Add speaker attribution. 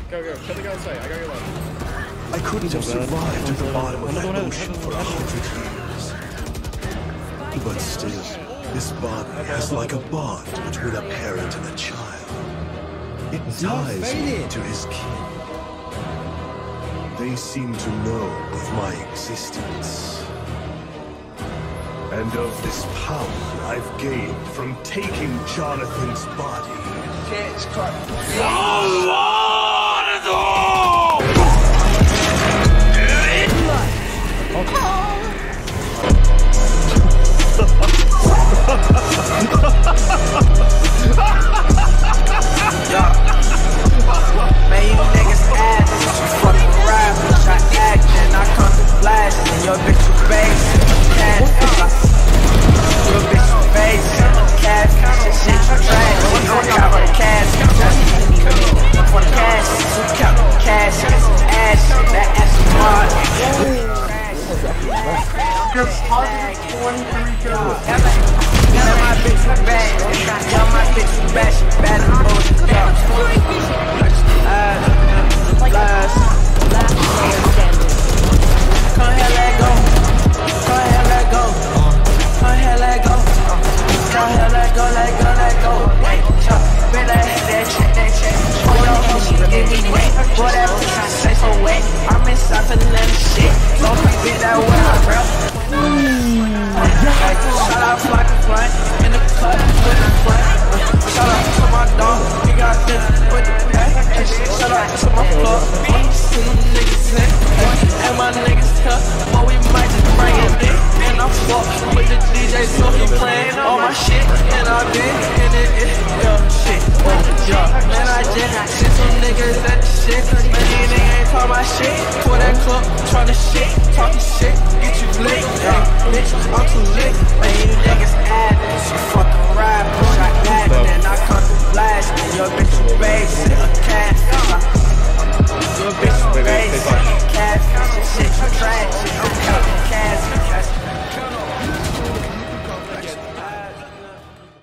Speaker 1: Go, go. Kill the guy outside. I got your left.
Speaker 2: I couldn't have survived at the bottom of that ocean for 100 years. But still, this body has like a bond between a parent and a child. It ties me to his kin. They seem to know of my existence. And of this power I've gained from taking Jonathan's body.
Speaker 3: Man, you niggas ass, you fucking rap, bitch, I act, and I come to blast, and your bitch you face, cash, your bitch you face, cash, shit you trash, you don't cover cash, for the cash, you count cash, ass, that ass is hard.
Speaker 4: Just positive 23 kills.
Speaker 3: Yeah, my bitch was bad. Yeah, my bitch was bad. She bad as bullshit. Come here, let go. Come here, let go. Come here, let go. Come here, let go, let go, let go. Better hit that check, that check. Oh, no, she get me wet. Boy, that bitch I say so wet. I'm inside for them shit. Don't forget that way, bro. Shout out Fly Front in the cut with the front. Shout out to my dog, he got this with the pack. Shout out to my floor, see them niggas in. And my niggas here, but we might just bring it in. And I'm fucked with the DJ, so he playing all my shit. And I've been in it, shit. Man, I just sent some niggas at the shit. Man, these niggas ain't talk my shit. For that club, tryna shit, talking shit, get you lit. Bitch, I'm too lit. Man, you niggas ass, you fucking ride, boy.